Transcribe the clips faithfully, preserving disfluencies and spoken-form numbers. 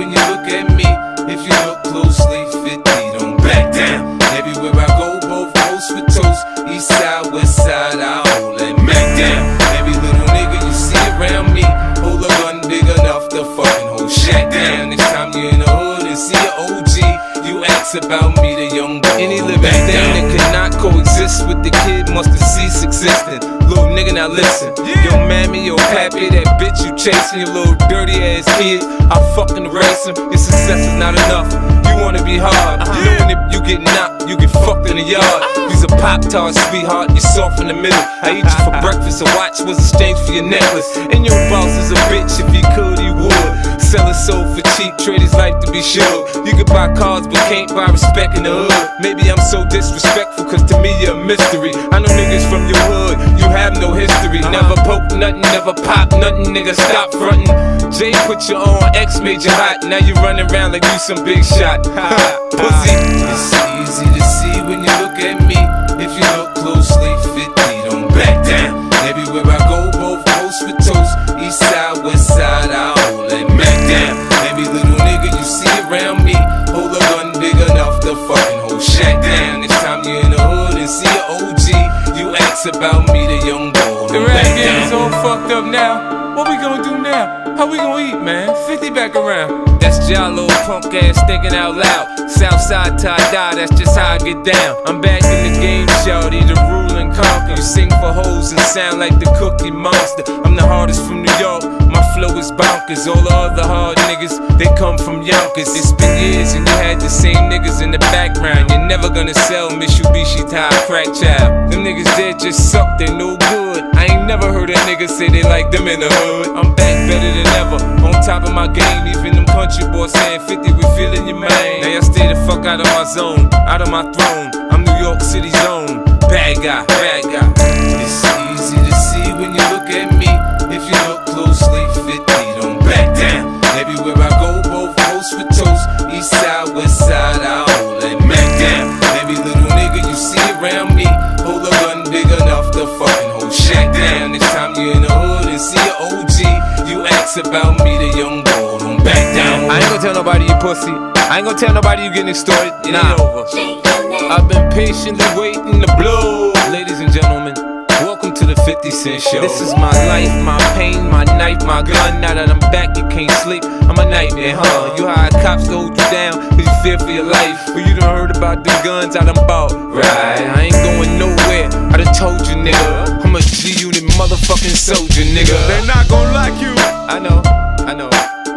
when you look at me. If you look closely, fifty, don't back down. Everywhere I go, both coast with toast. Eastside, Westside, I hold that mack down. Every little nigga you see around me, hold a gun big enough to fucking hold Shaq down. Next time you in the hood and see an O G, you ask about me, the young boy. Any living thing that could not coexist with the kid must decease existing. Little nigga, now listen. Yo mammy, yo papi, that bitch you chasing, your little dirty ass kid, I fucking erase him. Your success is not enough, you wanna be hard. Knowing if you get knocked, you get fucked in the yard. You's a Pop Tart, sweetheart, you're soft in the middle. I eat you for breakfast, a watch was exchanged for your necklace. And your boss is a bitch, if he could, he would. Sell his soul for cheap, trade his life to be sure. You can buy cars, but can't buy respect in the hood. Maybe I'm so disrespectful, cause to me you're a mystery. I know niggas from your hood, you have no history. Never poke nothing, never pop nothing, nigga, stop frontin'. Jay put you on, X made you hot. Now you running around like you some big shot. Pussy. It's easy to see when you look at me. If you look closely, fifty, don't back down. Everywhere I go, both coast with toast. Eastside, Westside, I hold that mack down. Every little nigga you see around me, hold a gun big enough to fucking hold Shaq down. Next time you in the hood and see an O G, you ask about me, the young boy. The rap game is all fucked up now. What we gonna do now? How we gonna eat, man? fifty back around. That's Jalo, punk ass thinking out loud. Southside tie-dye, that's just how I get down. I'm back in the game, shawty, the rule and conquer. You sing for hoes and sound like the Cookie Monster. I'm the hardest from New York, my flow is bonkers. All the other hard niggas, they come from Yonkers. It's been years and you had the same niggas in the background. You're never gonna sell Mitsubishi tie crack child. Them niggas dead just suck, they no good. I ain't never heard a nigga say they like them in the hood. I'm back better than ever, on top of my game. Even them country boys saying fifty, we feeling your man. Now y'all stay the fuck out of my zone, out of my throne. I'm New York City's own bad guy, bad guy. It's easy to see when you look at me. If you look closely, fifty, don't back down. Everywhere I go, both coast with toast. Eastside, Westside, I hold that mack down. Every little nigga you see around me, hold a gun big enough to fucking hold Shaq down. Next time you in the hood and see an O G, you ask about me, the young boy, don't back down. I ain't gonna tell nobody you pussy. I ain't gonna tell nobody you getting extorted. It nah. ain't over. I've been patiently waiting to blow. Ladies and gentlemen, welcome to the fifty cent show. This is my life, my pain, my knife, my gun. Now that I'm back, you can't sleep. I'm a nightmare, huh? You hired cops to hold you down, cause you fear for your life. But you done heard about the guns I done bought. Right, I ain't going nowhere, I done told you, nigga. I'm a G-Unit motherfucking soldier, nigga. They're not gonna like you. I know, I know.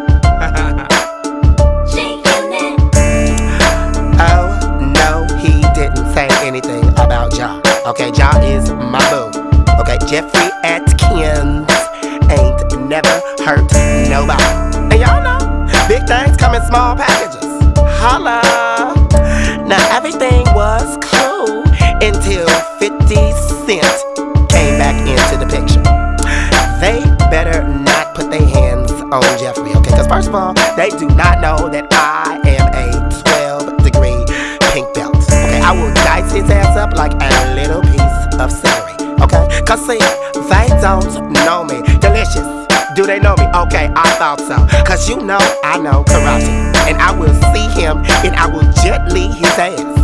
Oh, no, he didn't say anything about Ja. Okay, Ja is my boo. Okay, Jeffrey Atkins ain't never hurt nobody. And y'all know, big things come in small packages. Holla. Now everything was cool until fifty cent came back into the picture. They better not put their hands on Jeffrey, okay? Because first of all, they do not know that I am a twelve degree pink belt. Okay, I will dice his ass up like a little piece of celery, okay? Cause see, they don't know me. Delicious. Do they know me? Okay, I thought so. Cause you know I know karate. And I will see him and I will gently his ass.